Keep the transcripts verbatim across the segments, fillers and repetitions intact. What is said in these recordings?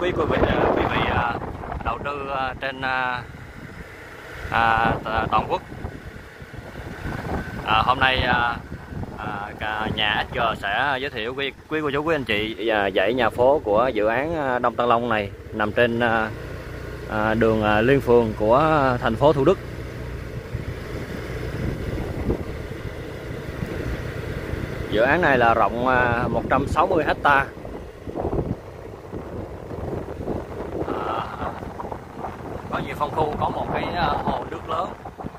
quý quý vị quý vị đầu tư trên à, toàn quốc. À, hôm nay à, à, nhà ét giê sẽ giới thiệu quý quý cô chú quý anh chị và dãy nhà phố của dự án Đông Tân Long này, nằm trên à, à, đường Liên Phường của thành phố Thủ Đức. Dự án này là rộng một trăm sáu mươi héc ta. À, có nhiều phân khu, có một cái hồ nước lớn.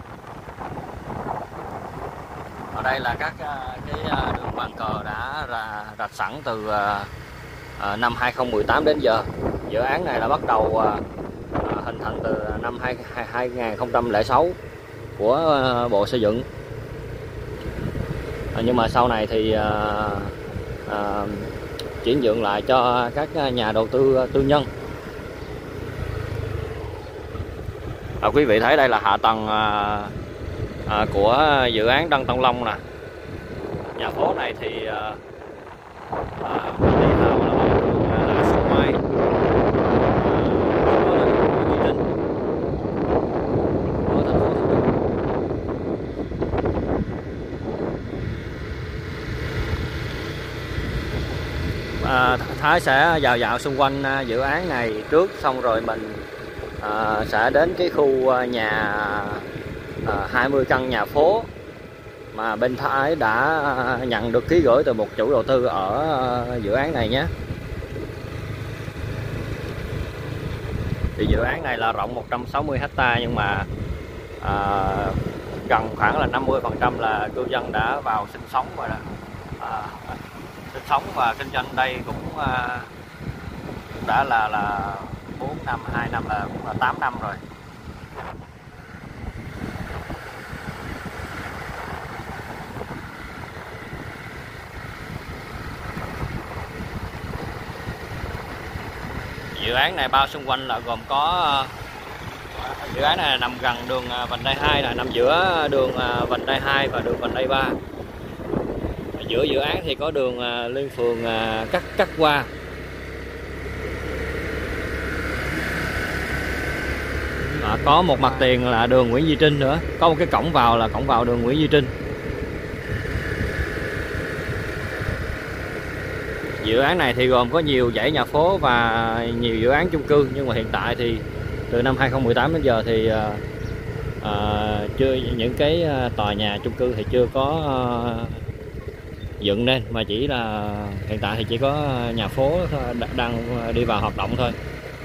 Ở đây là các cái đường bàn cờ đã rạch sẵn từ năm hai không một tám đến giờ. Dự án này là bắt đầu hình thành từ năm hai không không sáu của Bộ Xây dựng. Nhưng mà sau này thì à, à, chuyển nhượng lại cho các nhà đầu tư tư nhân. À, quý vị thấy đây là hạ tầng à, à, của dự án Đông Tân Long nè. Nhà phố này thì à, à, đi vào là, là sân mai. À, Thái sẽ vào dạo xung quanh dự án này trước, xong rồi mình à, sẽ đến cái khu nhà à, hai mươi căn nhà phố mà bên Thái đã nhận được ký gửi từ một chủ đầu tư ở dự án này nhé. Thì dự án này là rộng một trăm sáu mươi héc ta, nhưng mà à, gần khoảng là năm mươi phần trăm là cư dân đã vào sinh sống rồi đó. À, sinh sống và kinh doanh đây cũng uh, đã là là bốn năm, hai năm là cũng là tám năm rồi. Dự án này bao xung quanh là gồm có uh, dự án này nằm gần đường uh, vành đai hai, là nằm giữa đường uh, vành đai hai và đường vành đai ba. Giữa dự án thì có đường uh, Liên Phường uh, cắt cắt qua. À, có một mặt tiền là đường Nguyễn Duy Trinh nữa, có một cái cổng vào là cổng vào đường Nguyễn Duy Trinh. Dự án này thì gồm có nhiều dãy nhà phố và nhiều dự án chung cư, nhưng mà hiện tại thì từ năm hai không một tám đến giờ thì uh, uh, chưa những cái uh, tòa nhà chung cư thì chưa có uh, dựng nên, mà chỉ là hiện tại thì chỉ có nhà phố đang đi vào hoạt động thôi.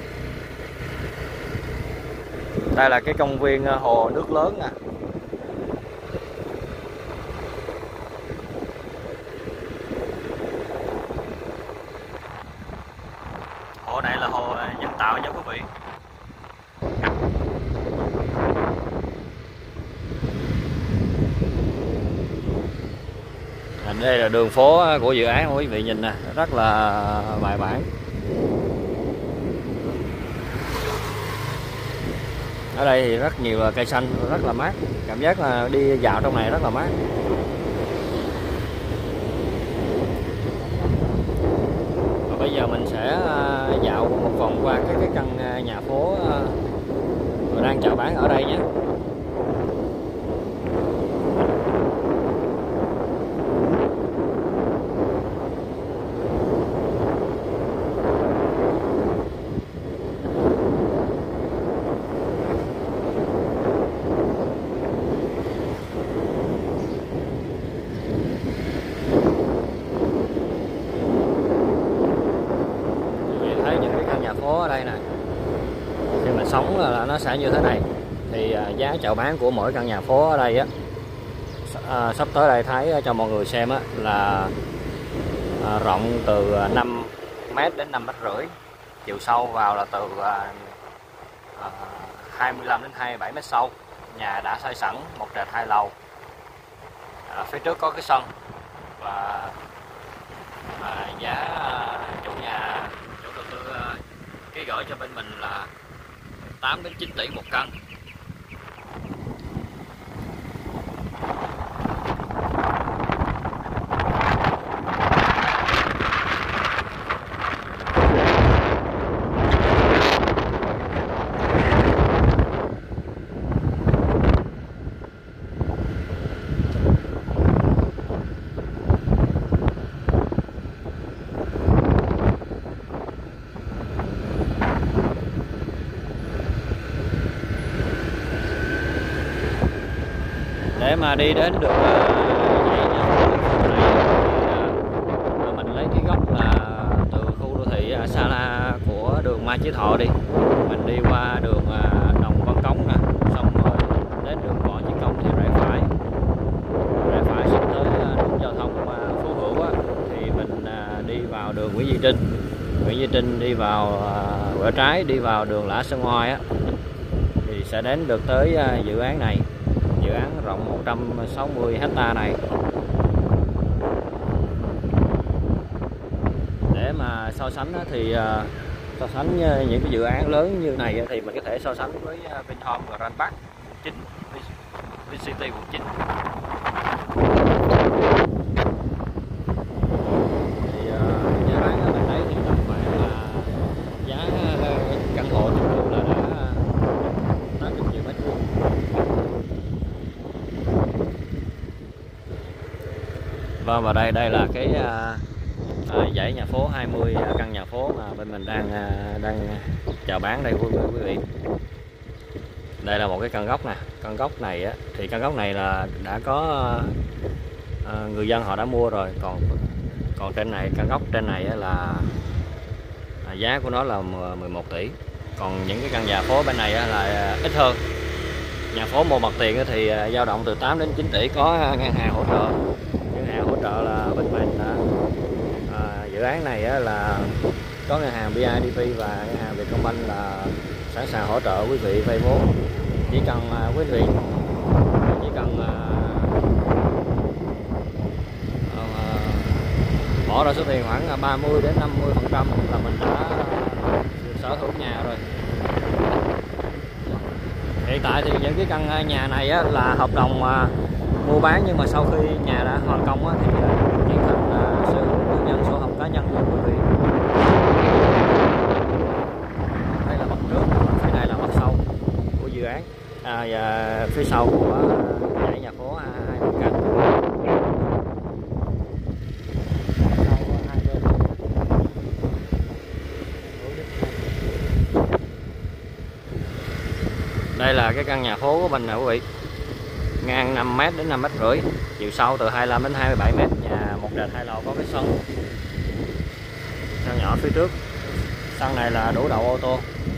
Đây là cái công viên hồ nước lớn nè. Hồ này là hồ nhân tạo nha quý vị. Đây là đường phố của dự án, quý vị nhìn nè, rất là bài bản. Ở đây thì rất nhiều cây xanh, rất là mát, cảm giác là đi dạo trong này rất là mát. Và bây giờ mình sẽ dạo một vòng qua các cái căn nhà phố đang chào bán ở đây nhé. Phố ở đây nè, khi mà sống là nó sẽ như thế này. Thì giá chào bán của mỗi căn nhà phố ở đây á, à, sắp tới đây Thái cho mọi người xem á, là à, rộng từ năm mét đến năm mét rưỡi, chiều sâu vào là từ à, à, hai mươi lăm đến hai mươi bảy mét sâu. Nhà đã xây sẵn, một trệt hai lầu. À, phía trước có cái sân và à, giá à, chủ nhà chủ đầu tư à, ký gửi cho bên mình là tám đến chín tỷ một căn. Để mà đi đến được dãy nhà phố này thì mình lấy cái góc là từ khu đô thị Sala của đường Mai Chí Thọ đi, mình đi qua đường Đồng Văn Cống nè, xong rồi đến đường Võ Chí Công thì rẽ phải, rẽ phải sắp tới nút giao thông Phú Hữu á, thì mình đi vào đường Nguyễn Duy Trinh, Nguyễn Duy Trinh đi vào quẹo trái đi vào đường Lã Sơn Ngoai á, thì sẽ đến được tới dự án này, dự án rộng một trăm sáu mươi ha này. Để mà so sánh thì so sánh những cái dự án lớn như này thì mình có thể so sánh với Vinhome Grand Park quận chín, Vincity quận chín. Thì giá bán ở bên đấy thì tầm khoảng là giá căn hộ chung cư là đã tám mươi triệu mét vuông. Vâng, và đây đây là cái à, dãy nhà phố hai mươi căn nhà phố mà bên mình đang đang chào bán đây quý vị. Đây là một cái căn góc nè, căn góc này á, thì căn góc này là đã có à, người dân họ đã mua rồi, còn còn trên này căn góc trên này á là à, giá của nó là mười một tỷ, còn những cái căn nhà phố bên này á là ít hơn. Nhà phố mua mặt tiền thì dao động từ tám đến chín tỷ, có ngân hàng hỗ trợ, ngân hàng hỗ trợ là bên mình đã, à, dự án này á là có ngân hàng bê i đê pê và ngân hàng Vietcombank là sẵn sàng hỗ trợ quý vị vay vốn. Chỉ cần à, quý vị chỉ cần à, à, bỏ ra số tiền khoảng ba mươi đến năm mươi phần trăm là mình đã được sở hữu nhà rồi. Hiện tại thì những cái căn nhà này á, là hợp đồng à, mua bán, nhưng mà sau khi nhà đã hoàn công á, thì chuyển thành à, sở hữu tư nhân, sổ hồng cá nhân của quý vị. Đây là mặt trước, phía này là mặt sau của dự án, à, và phía sau của dãy nhà phố hai bên cạnh. Đây là cái căn nhà phố của mình nè quý vị, ngang năm mét đến năm mét rưỡi, chiều sâu từ hai mươi lăm đến hai mươi bảy mét, nhà một trệt hai lầu, có cái sân sân nhỏ phía trước. Sân này là đủ đậu ô tô.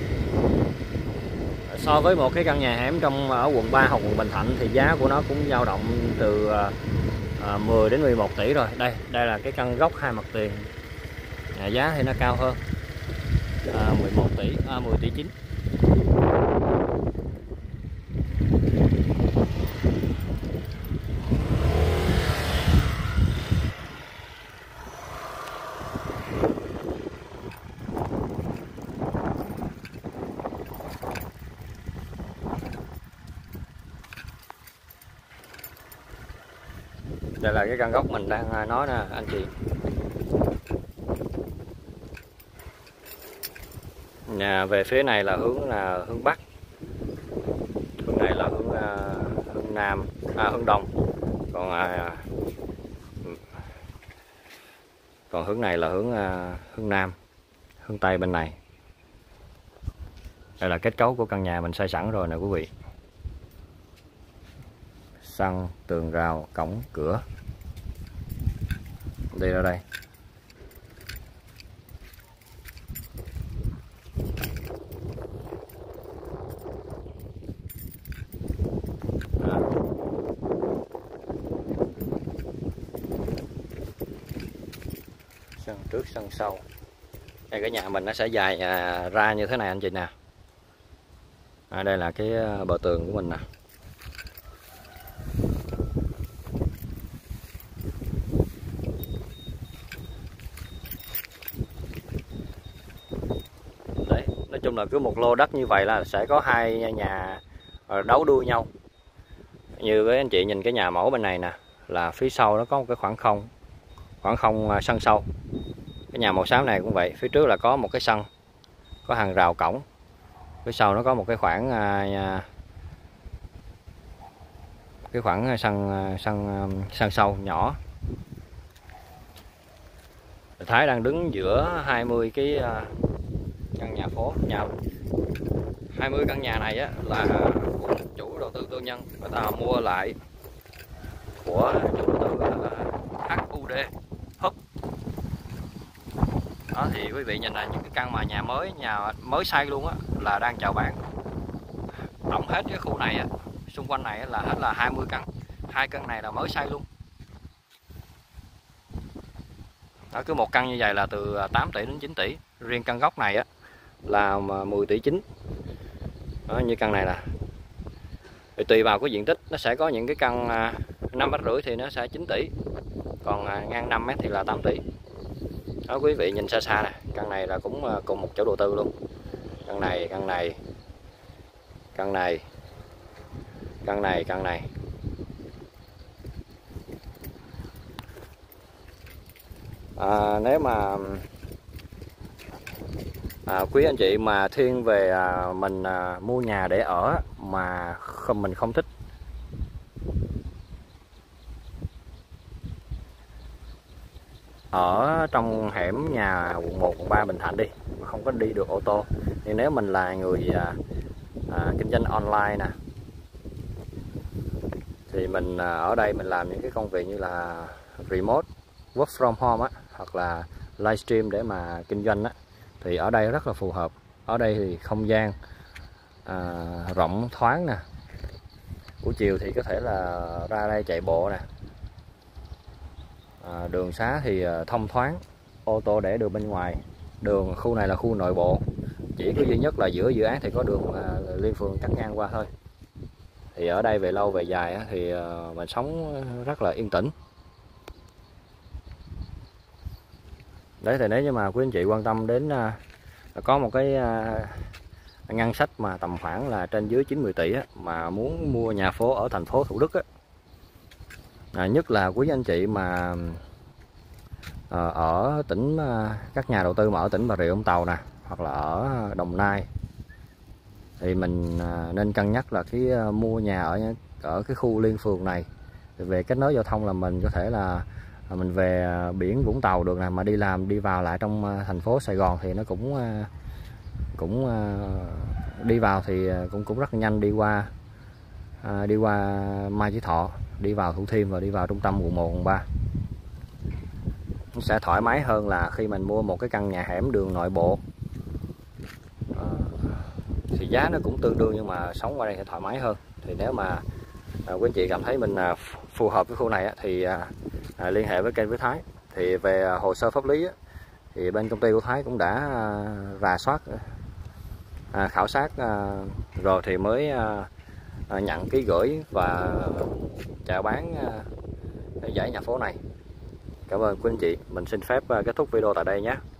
So với một cái căn nhà hẻm trong ở quận ba hoặc quận Bình Thạnh thì giá của nó cũng dao động từ à, mười đến mười một tỷ rồi. Đây, đây là cái căn góc hai mặt tiền, à, giá thì nó cao hơn, à, mười một tỷ, à, mười tỷ chín. Đây là cái căn góc mình đang nói nè anh chị. Nhà về phía này là hướng là hướng Bắc, hướng này là hướng uh, hướng Nam, à, hướng Đông, còn uh, còn hướng này là hướng uh, hướng Nam, hướng Tây bên này. Đây là kết cấu của căn nhà mình xây sẵn rồi nè quý vị. Sân, tường rào, cổng, cửa. Đi ra đây. À. Sân trước, sân sau. Đây cái nhà mình nó sẽ dài à, ra như thế này anh chị nè. À, đây là cái bờ tường của mình nè. Nói chung là cứ một lô đất như vậy là sẽ có hai nhà đấu đua nhau. Như với anh chị nhìn cái nhà mẫu bên này nè, là phía sau nó có một cái khoảng không, khoảng không sân sau. Cái nhà màu xám này cũng vậy, phía trước là có một cái sân, có hàng rào cổng, phía sau nó có một cái khoảng cái khoảng sân sân sân sau nhỏ. Thái đang đứng giữa hai mươi cái căn nhà phố, nhà hai mươi căn nhà này á, là của chủ đầu tư tư nhân, người ta mua lại của chủ đầu tư hát u đê Hub. Đó thì quý vị nhìn là những cái căn mà nhà mới, nhà mới xây luôn á, là đang chào bán. Tổng hết cái khu này á, xung quanh này là hết là hai mươi căn, hai căn này là mới xây luôn. Đó, cứ một căn như vậy là từ tám tỷ đến chín tỷ, riêng căn góc này á là mười tỷ chín. Đó, như căn này nè, thì tùy vào cái diện tích, nó sẽ có những cái căn năm mét rưỡi thì nó sẽ chín tỷ, còn ngang năm mét thì là tám tỷ. Đó, quý vị nhìn xa xa nè, căn này là cũng cùng một chủ đầu tư luôn. Căn này, căn này, căn này, căn này, căn này. À, nếu mà à, quý anh chị mà thiên về à, mình à, mua nhà để ở mà không mình không thích ở trong hẻm nhà quận một, quận ba Bình Thạnh đi, mà không có đi được ô tô, thì nếu mình là người à, à, kinh doanh online nè, thì mình à, ở đây mình làm những cái công việc như là remote, work from home á, hoặc là livestream để mà kinh doanh á, thì ở đây rất là phù hợp. Ở đây thì không gian à, rộng thoáng nè, buổi chiều thì có thể là ra đây chạy bộ nè, à, đường xá thì thông thoáng, ô tô để đường bên ngoài. Đường khu này là khu nội bộ, chỉ có duy nhất là giữa dự án thì có đường à, liên phường cắt ngang qua thôi. Thì ở đây về lâu về dài á, thì à, mình sống rất là yên tĩnh. Đấy, thì nếu như mà quý anh chị quan tâm đến à, có một cái à, ngân sách mà tầm khoảng là trên dưới chín mươi tỷ á, mà muốn mua nhà phố ở thành phố Thủ Đức á, à, nhất là quý anh chị mà à, ở tỉnh à, các nhà đầu tư mà ở tỉnh Bà Rịa Vũng Tàu nè, hoặc là ở Đồng Nai, thì mình à, nên cân nhắc là cái à, mua nhà ở ở cái khu liên phường này. Về kết nối giao thông là mình có thể là mình về biển Vũng Tàu được nè, mà đi làm đi vào lại trong thành phố Sài Gòn thì nó cũng cũng đi vào thì cũng cũng rất là nhanh, đi qua đi qua Mai Chí Thọ, đi vào Thủ Thiêm và đi vào trung tâm quận một, quận ba. Nó sẽ thoải mái hơn là khi mình mua một cái căn nhà hẻm đường nội bộ. À, thì giá nó cũng tương đương nhưng mà sống qua đây sẽ thoải mái hơn. Thì nếu mà à, quý anh chị cảm thấy mình à, phù hợp với khu này á, thì à, à, liên hệ với kênh với Thái. Thì về à, hồ sơ pháp lý á, thì bên công ty của Thái cũng đã à, rà soát, à, khảo sát à, rồi thì mới à, à, nhận ký gửi và chào bán à, dãy nhà phố này. Cảm ơn quý anh chị. Mình xin phép à, kết thúc video tại đây nhé.